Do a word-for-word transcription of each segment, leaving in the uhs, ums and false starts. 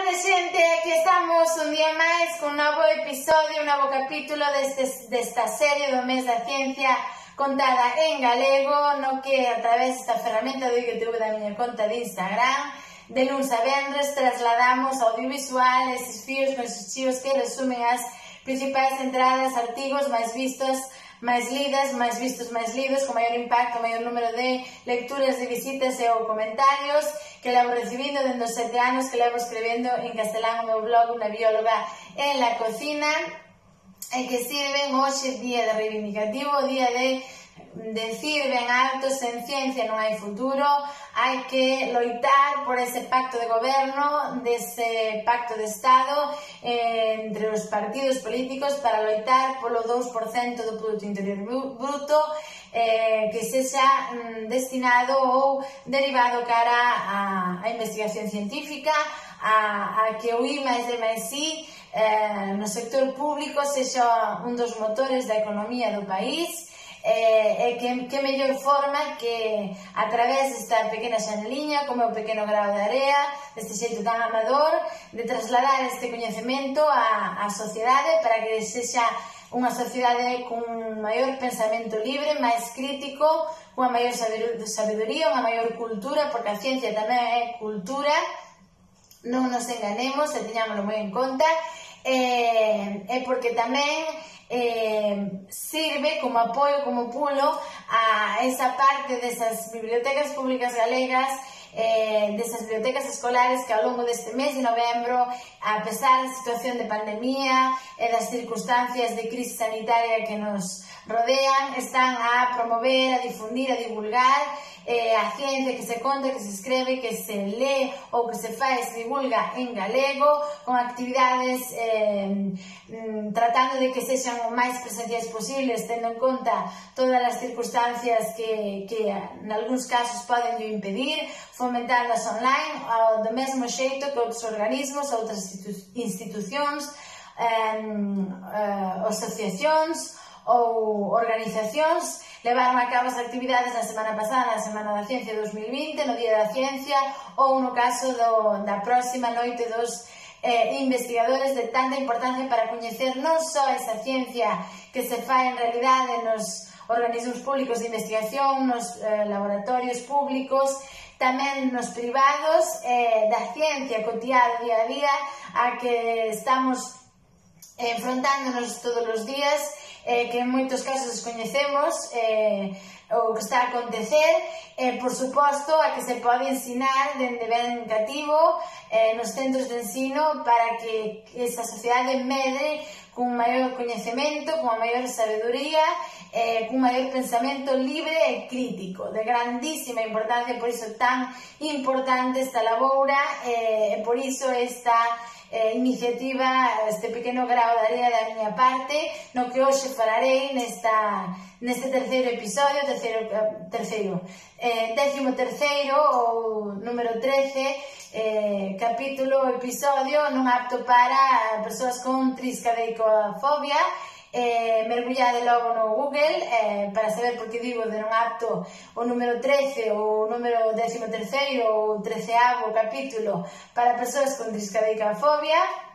tarde, xente, aquí estamos un día máis con un novo episodio, un novo capítulo deste, desta serie do mes da ciencia contada en galego, no que a través desta ferramenta do YouTube da miña conta de Instagram, de luns a vendres, trasladamos audiovisual estes fíos con esos chivos que resumen as principais entradas, artigos máis vistos, máis lidas, máis vistos, máis lidos, con maior impacto, maior número de lecturas, de visitas e ou comentarios que levo recibindo dende os sete anos que levo escrevendo en castelán o meu blog Una bióloga en la cocina, e que sirven hoxe día de reivindicativo, día de decir ben alto, sen ciencia non hai futuro, hai que loitar por ese pacto de goberno, dese pacto de Estado eh, entre os partidos políticos para loitar polo dous por cento do Produto Interior Bruto eh, que sexa mm, destinado ou derivado cara a, a investigación científica, a, a que o I máis D máis I eh, no sector público sexa un dos motores da economía do país. Eh, e que, que mellor forma que a través desta pequena xaneliña, como o pequeno grao de area, deste xeito tan amador, de trasladar este coñecemento á, á sociedade para que sexa unha sociedade con maior pensamento libre, máis crítico, cunha maior sabedoría, unha maior cultura, porque a ciencia tamén é cultura, non nos enganemos e teñámoslo moi en conta, e, e porque tamén Eh, sirve como apoio, como pulo a esa parte desas bibliotecas públicas galegas, eh, desas bibliotecas escolares que ao longo deste mes de novembro, a pesar da situación de pandemia e das circunstancias de crise sanitaria que nos rodean, están a promover, a difundir, a divulgar eh, a ciencia que se conta, que se escreve, que se lee ou que se fai, se divulga en galego, con actividades eh, tratando de que sexan o máis presenciais posibles, tendo en conta todas as circunstancias que, que en algúns casos poden yo impedir, fomentarlas online, ao, do mesmo xeito que outros organismos, outras institu institucións, eh, eh, asociacións ou organizacións levaron a cabo as actividades na semana pasada, na Semana da Ciencia dos mil vinte, no Día da Ciencia, ou no caso do, da próxima noite dos eh, investigadores de tanta importancia para coñecer non só esa ciencia que se fai en realidade nos organismos públicos de investigación, nos eh, laboratorios públicos, tamén nos privados, eh, da ciencia cotidiana día a día, a que estamos enfrontándonos todos os días, eh, que en moitos casos descoñecemos eh, o que está a acontecer, eh, por suposto a que se pode ensinar dende ben cativo eh, nos centros de ensino para que esa sociedade medre cun maior coñecemento, cunha maior sabedoría, eh, cun maior pensamento libre e crítico, de grandísima importancia, por iso tan importante esta laboura, e eh, por iso esta Eh, iniciativa, este pequeno grao de area da miña parte, no que hoxe falarei nesta, neste terceiro episodio, terceiro, terceiro, eh, décimo terceiro ou número trece, eh, capítulo, episodio, non apto para persoas con triskaidekafobia. Eh, mergullade logo no Google eh, para saber por que digo de non apto o número trece ou o número décimo terceiro ou treceavo capítulo para persoas con triskaidekafobia,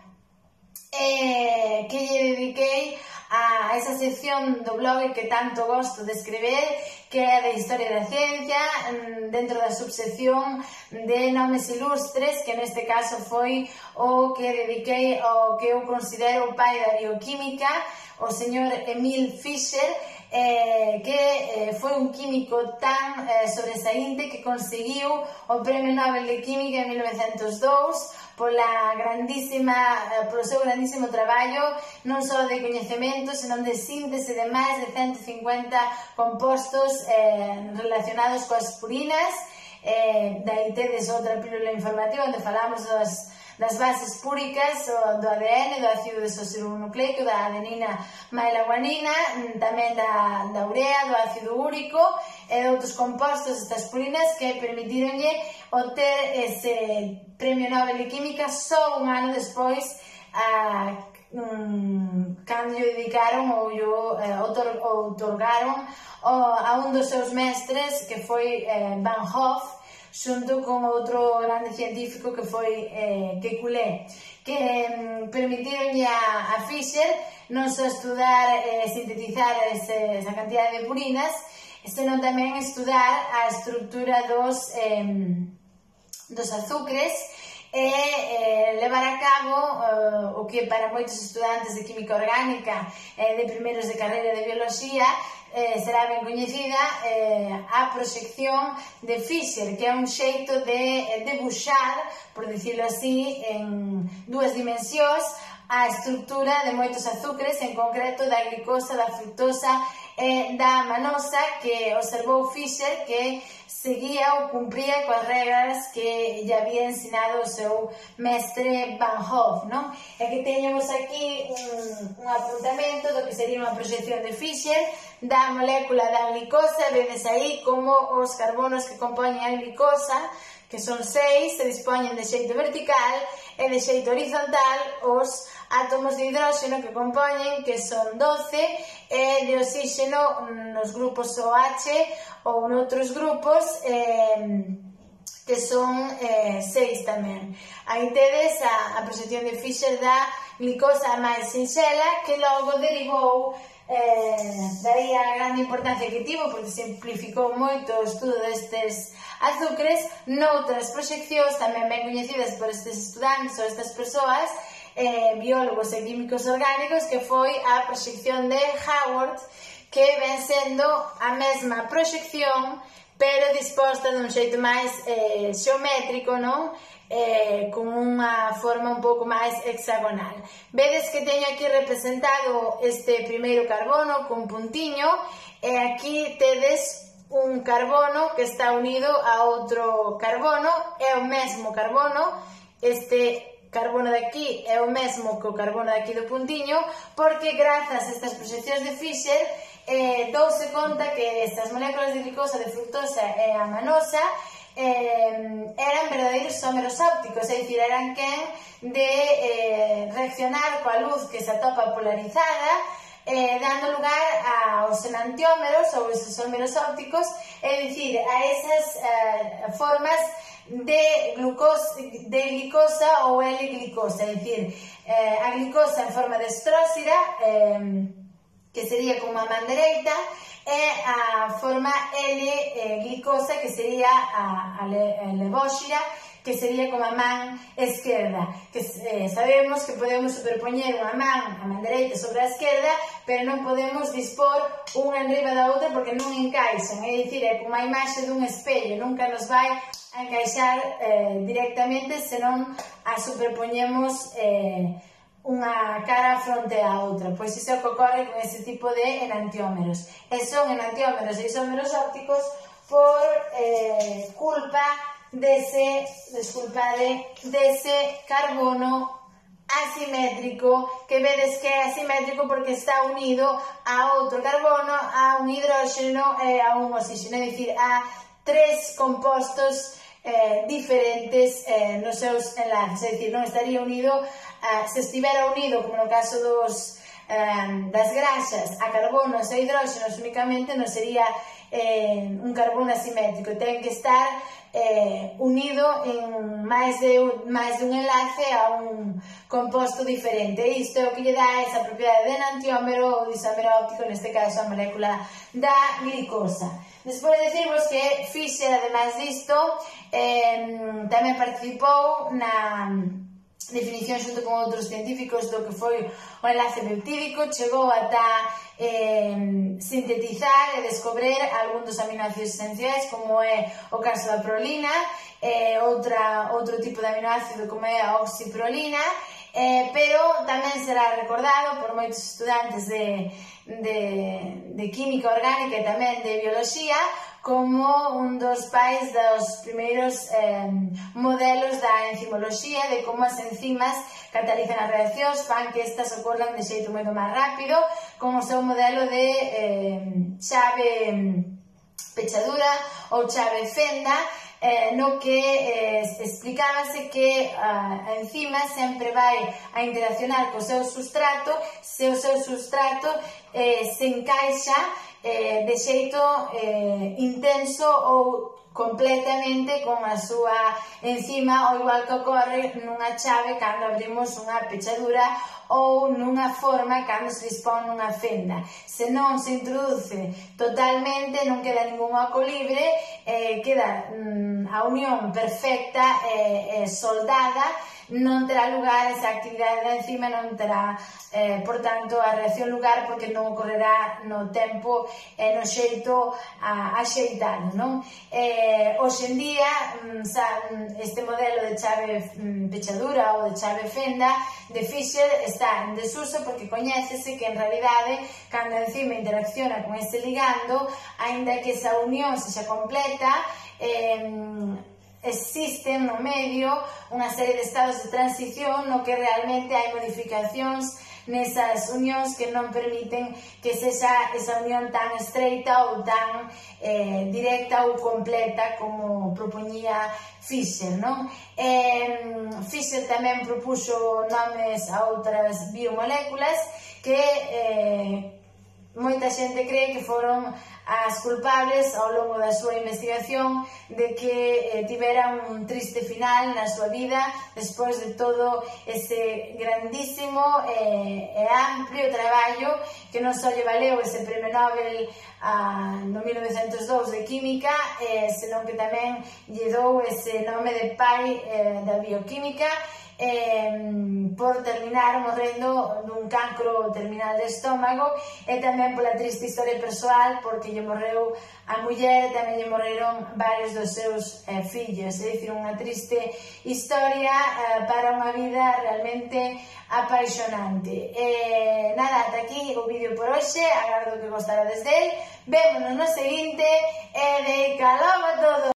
eh, que lle dediquei a esa sección do blog que tanto gosto de escrever, que é de Historia da Ciencia, dentro da subsección de nomes ilustres, que neste caso foi o que dediquei ao que eu considero o pai da bioquímica, o señor Emil Fischer, eh, que eh, foi un químico tan eh, sobresaínte que conseguiu o Premio Nobel de Química en mil novecentos dous pola grandísima, eh, polo seu grandísimo traballo, non só de coñecemento, senón de síntese de máis de ciento cincuenta compostos eh, relacionados coas purinas. Eh, daí tedes outra pílula informativa onde falamos das das bases púricas do A D N, do ácido desoxirribonucleico, da adenina mailaguanina, tamén da, da urea, do ácido úrico e de outros compostos, estas purinas, que permitironlle obter ese Premio Nobel de Química só un ano despois, a, um, cando lle dedicaron ou lle eh, otorgaron a un dos seus mestres, que foi eh, Van Hoff, xunto con outro grande científico que foi eh, Kekulé, que eh, permitironlle a, a Fischer non só estudar e eh, sintetizar ese, esa cantidad de purinas, senón tamén estudar a estructura dos, eh, dos azúcares e eh, levar a cabo eh, o que para moitos estudantes de química orgánica e eh, de primeiros de carreira de bioloxía eh, será ben coñecida eh, a proxección de Fischer, que é un xeito de eh, debuxar, por dicirlo así, en dúas dimensións a estructura de moitos azúcares, en concreto da glicosa, da fructosa e da manosa, que observou Fischer que seguía ou cumpría coas regras que lle había ensinado o seu mestre Van Hoff, non? E que teñemos aquí un, un apuntamento do que sería unha proxección de Fischer da molécula da glicosa. Vedes aí como os carbonos que compoñen a glicosa, que son seis, se dispoñen de xeito vertical e de xeito horizontal os átomos de hidróxeno que compoñen, que son doce, e de oxígeno nos grupos OH ou noutros grupos eh, que son eh, seis tamén. Aí tedes a, a proxección de Fischer da glicosa máis sinxela, que logo derivou eh, daí a grande importancia que tivo, porque simplificou moito o estudo destes azúcares noutras proxeccións tamén ben coñecidas por estes estudantes ou estas persoas, eh, biólogos e químicos orgánicos, que foi a proxección de Haworth, que ven sendo a mesma proxección pero disposta dun xeito máis eh, xeométrico, non? Eh, con unha forma un pouco máis hexagonal. Vedes que teño aquí representado este primeiro carbono con puntiño, e aquí tedes un carbono que está unido a outro carbono, é o mesmo carbono, este carbono de aquí é o mesmo que o carbono de aquí do puntiño, porque grazas a estas proxeccións de Fischer eh, douse conta que estas moléculas de glicosa, de fructosa e a manosa eh, eran verdadeiros isómeros ópticos, é dicir, eran quen de eh, reaccionar coa luz que se atopa polarizada, eh, dando lugar aos enantiómeros ou os isómeros ópticos, é dicir, a esas eh, formas de, glucosa, de glicosa ou L-glicosa, é dicir, eh, a glicosa en forma de estróxida, eh, que sería como a man dereita, e a forma L-glicosa, que sería a, a, a levóxira, que sería como a man esquerda, que eh, sabemos que podemos superpoñer unha man, a man dereita sobre a esquerda, pero non podemos dispor unha enriba da outra porque non encaixan, é dicir, é como a imaxe dun espello, nunca nos vai a encaixar eh, directamente, senón a superpoñemos eh, unha cara fronte a outra. Pois iso é o que ocorre con ese tipo de enantiómeros. E son enantiómeros e isómeros ópticos por eh, culpa dese, desculpade, dese carbono asimétrico, que vedes que é asimétrico porque está unido a outro carbono, a un hidróxeno e a un oxígeno, é dicir, a tres compostos eh, diferentes eh, nos seus enlaces, é dicir, non estaría unido, eh, se estivera unido, como no caso dos, eh, das graxas, a carbonos e hidróxenos únicamente, non sería eh, un carbono asimétrico, ten que estar eh, unido en máis de, máis de un enlace a un composto diferente. Isto é o que lle dá esa propiedade de enantiómero ou de isómero óptico, neste caso a molécula da glicosa. Despois de decirvos que Fischer, ademais disto, eh, tamén participou na definición xunto con outros científicos do que foi o enlace peptídico, chegou ata eh, sintetizar e descobrir algún dos aminoácidos esenciais, como é o caso da prolina, eh, outra, outro tipo de aminoácido como é a oxiprolina, eh, pero tamén será recordado por moitos estudantes de, de, de química orgánica e tamén de bioloxía como un dos pais dos primeiros eh, modelos da enzimoloxía, de como as enzimas catalizan as reaccións, fan que estas ocorran de xeito moito máis rápido, con o seu modelo de eh, chave pechadura ou chave fenda, eh, no que eh, explicábase que a, a enzima sempre vai a interaccionar co seu substrato se o seu substrato eh, se encaixa eh, de xeito eh, intenso ou completamente con a súa enzima, ou igual que ocorre nunha chave cando abrimos unha pechadura ou nunha forma cando se dispón nunha fenda. Se non se introduce totalmente, non queda ningún oco libre, eh, queda mm, a unión perfecta e eh, eh, soldada, non terá lugar esa actividade da enzima, non terá, eh, por tanto, a reacción lugar porque non ocorrerá no tempo e no xeito a, a xeitalo, non? Eh, hoxe en día, este modelo de chave pechadura ou de chave fenda de Fisher está en desuso porque coñécese que en realidade cando a enzima interacciona con este ligando, aínda que esa unión sexa completa, eh, existen no medio unha serie de estados de transición no que realmente hai modificacións nesas unións que non permiten que sexa esa unión tan estreita ou tan eh, directa ou completa como propoñía Fisher, non? Eh, Fisher tamén propuxo nomes a outras biomoléculas que eh, moita xente cree que foron as culpables ao longo da súa investigación de que eh, tiveran un triste final na súa vida despois de todo ese grandísimo e eh, amplio traballo que non só lle valeu ese premio Nobel ah, no mil novecentos dous de Química, eh, senón que tamén lle dou ese nome de pai eh, da bioquímica, Eh, por terminar morrendo dun cancro terminal de estómago, e tamén pola triste historia persoal porque lle morreu a muller e tamén lle morreron varios dos seus eh, fillos, é dicir, unha triste historia eh, para unha vida realmente apaixonante. Eh, nada, ata aquí o vídeo por hoxe, agardo que gostarades del, vémonos no seguinte e de caloma todo!